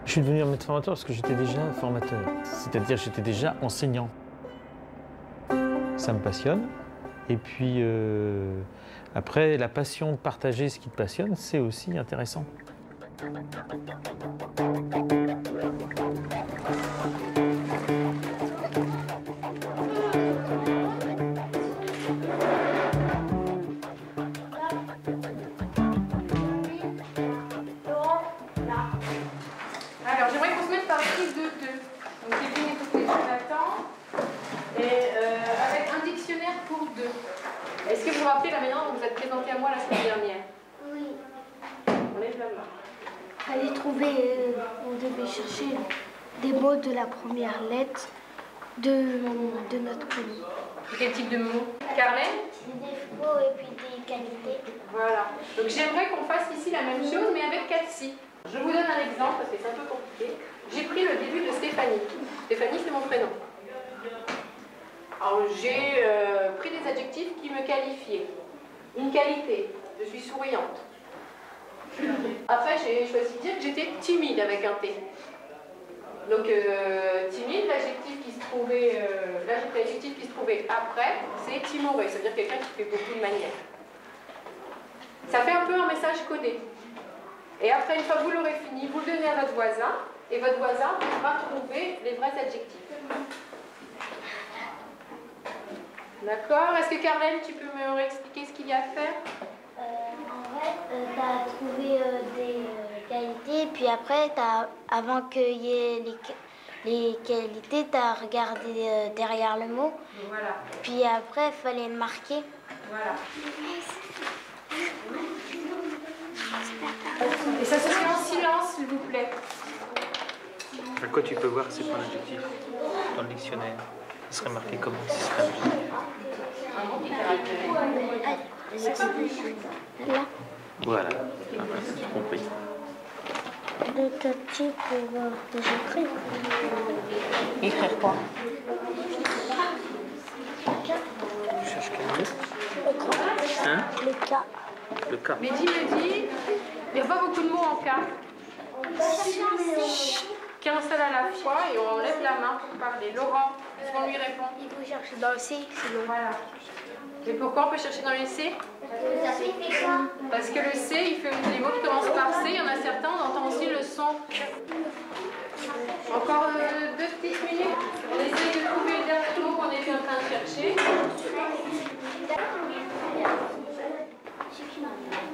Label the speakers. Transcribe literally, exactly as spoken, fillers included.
Speaker 1: Je suis devenu un maître formateur parce que j'étais déjà formateur, c'est-à-dire j'étais déjà enseignant. Ça me passionne. Et puis euh, après, la passion de partager ce qui te passionne, c'est aussi intéressant.
Speaker 2: Alors, j'aimerais qu'on se mette par prise de deux. Donc, les lignes toutes les Jonathan. Et euh, avec un dictionnaire pour deux. Est-ce que vous vous rappelez la manière dont vous êtes présenté à moi la semaine dernière?
Speaker 3: Oui.
Speaker 2: On lève la main.
Speaker 3: Fallait trouver, euh, on devait chercher des mots de la première lettre de, de notre prénom.
Speaker 2: Quel type de mots? Carmen?
Speaker 3: Des défauts et puis des qualités.
Speaker 2: Voilà. Donc j'aimerais qu'on fasse ici la même chose, mais avec quatre si. Je vous donne un exemple, parce que c'est un peu compliqué. J'ai pris le début de Stéphanie. Stéphanie, c'est mon prénom. Alors j'ai euh, pris des adjectifs qui me qualifiaient. Une qualité, je suis souriante. Après, j'ai choisi de dire que j'étais timide avec un T. Donc euh, timide, l'adjectif qui se trouvait, euh, l'adjectif qui se trouvait après, c'est timoré, c'est-à-dire quelqu'un qui fait beaucoup de manières. Ça fait un peu un message codé. Et après, une fois que vous l'aurez fini, vous le donnez à votre voisin, et votre voisin va trouver les vrais adjectifs. D'accord? Est-ce que Carlène, tu peux me réexpliquer ce qu'il y a à faire?
Speaker 3: Euh, en fait, euh, tu as trouvé euh, des euh, qualités, puis après, as, avant qu'il y ait les, les qualités, tu as regardé euh, derrière le mot.
Speaker 2: Voilà.
Speaker 3: Puis après, il fallait le marquer.
Speaker 2: Voilà. Et ça se fait en silence, s'il vous plaît.
Speaker 1: À quoi tu peux voir ces points d'adjectif dans le dictionnaire? Ce serait marqué comment si ce serait
Speaker 2: Un mot qui caractérise.
Speaker 3: Là,
Speaker 1: Voilà, ah, bah, j'ai compris.
Speaker 3: le petit pour voir que j'écris.
Speaker 1: Écrire quoi? Tu cherches quel mot? Hein?
Speaker 3: Le cas.
Speaker 1: Le cas.
Speaker 2: Mehdi me dit, il n'y a pas beaucoup de mots en cas. Qu'un seul à la fois et on lève la main pour parler. Laurent, est-ce qu'on lui répond?
Speaker 3: Il faut chercher dans le C, sinon.
Speaker 2: Voilà. Et pourquoi on peut chercher dans les C? Parce que le C, il fait des mots qui commencent par C. Il y en a certains, on entend aussi le son. Encore euh, deux petites minutes. On essaye de trouver le dernier mot qu'on était en train de chercher.